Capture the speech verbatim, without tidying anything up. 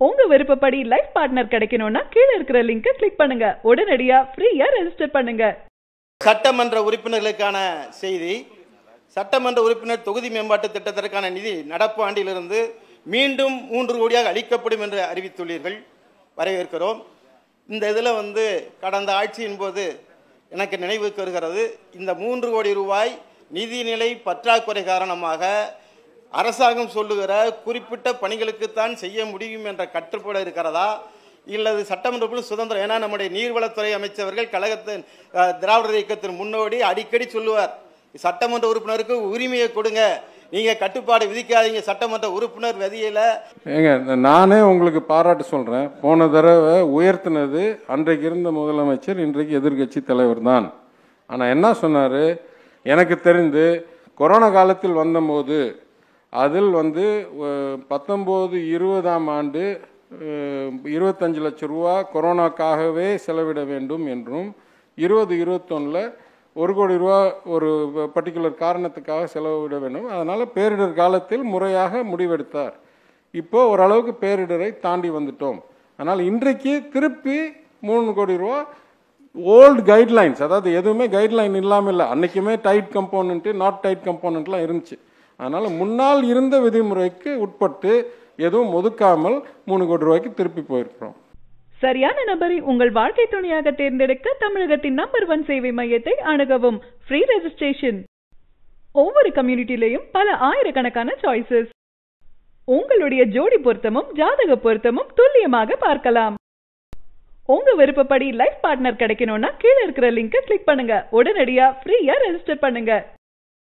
உங்க விருப்பப்படி life partner கிடைக்கணும்னா கீழ இருக்கிற லிங்கை கிளிக் பண்ணுங்க. உடனடியா ஃப்ரீயா ரெஜிஸ்டர் பண்ணுங்க. சட்டமன்ற உறுப்பினர்களுக்கான செய்தி. சட்டமன்ற உறுப்பினர் தொகுதி மேம்பாட்டு திட்டத்திற்கான நிதி நடப்பு ஆண்டிலிருந்து மீண்டும் மூன்று கோடியாக அளிக்கப்படும் என்று அறிவித்துள்ளீர்கள். வரவேற்கிறோம். இந்த இதில் வந்து கடந்த ஆட்சியின் போது எனக்கு நினைவுக்கு வருகிறது, இந்த மூன்று கோடி ரூபாய் நிதிநிலை பற்றாக்குறை காரணமாக அரசாங்கம் சொல்லுகிற குறிப்பிட்ட பணிகளுக்குத்தான் செய்ய முடியும் என்ற கட்டுப்பாடு இருக்கிறதா, இல்லது சட்டமன்ற சுதந்திரம்? ஏன்னா நம்முடைய நீர்வளத்துறை அமைச்சர்கள் கழகத்தின் திராவிடர் இயக்கத்தின் முன்னோடி அடிக்கடி சொல்லுவார், சட்டமன்ற உறுப்பினருக்கு உரிமையை கொடுங்க, நீங்க கட்டுப்பாடு விதிக்காதீங்க, சட்டமன்ற உறுப்பினர் விதியில. ஏங்க நானே உங்களுக்கு பாராட்டு சொல்றேன். போன தடவை உயர்த்தினது அன்றைக்கு இருந்த முதலமைச்சர், இன்றைக்கு எதிர்கட்சி தலைவர் தான். ஆனா என்ன சொன்னாரு, எனக்கு தெரிந்து கொரோனா காலத்தில் வந்தபோது அதில் வந்து பத்தொம்போது இருபதாம் ஆண்டு இருபத்தஞ்சு லட்சம் ரூபா கொரோனாக்காகவே செலவிட வேண்டும் என்றும், இருபது இருபத்தொன்னில் ஒரு கோடி ரூபா ஒரு பர்டிகுலர் காரணத்துக்காக செலவிட வேண்டும், அதனால் பேரிடர் காலத்தில் முறையாக முடிவெடுத்தார். இப்போது ஓரளவுக்கு பேரிடரை தாண்டி வந்துட்டோம். அதனால் இன்றைக்கு திருப்பி மூணு கோடி ரூபா ஓல்டு கைட்லைன்ஸ், அதாவது எதுவுமே கைட்லைன் இல்லாமல் இல்லை, அன்றைக்குமே டைட் கம்போனன்ட்டு நாட் டைட் கம்போனன்ட்லாம் இருந்துச்சு. அதனால் முன்னால் இருந்த விதிமுறைக்கு உட்பட்டு எதுவும் ஒதுக்காமல் மூணு கோடி ரூபாய்க்கு திருப்பி போயிருக்கிறோம். சரியான நபரை உங்கள் வாழ்க்கை துணையாக தேர்ந்தெடுக்க தமிழகத்தின் நம்பர் ஒன் சேவை மையத்தை அணுகவும். Free registration. ஒவ்வொரு கம்யூனிட்டிலையும் பல ஆயிரக்கணக்கான சாய்ஸஸ். உங்களுடைய ஜோடி பொருத்தமும் ஜாதக பொருத்தமும் துல்லியமாக பார்க்கலாம். உங்க விருப்பப்படி லைஃப் பார்ட்னர் கிடைக்கணும்னா கீழ இருக்கிற லிங்கை கிளிக் பண்ணுங்க. உடனடியா ஃப்ரீயா ரெஜிஸ்டர் பண்ணுங்க.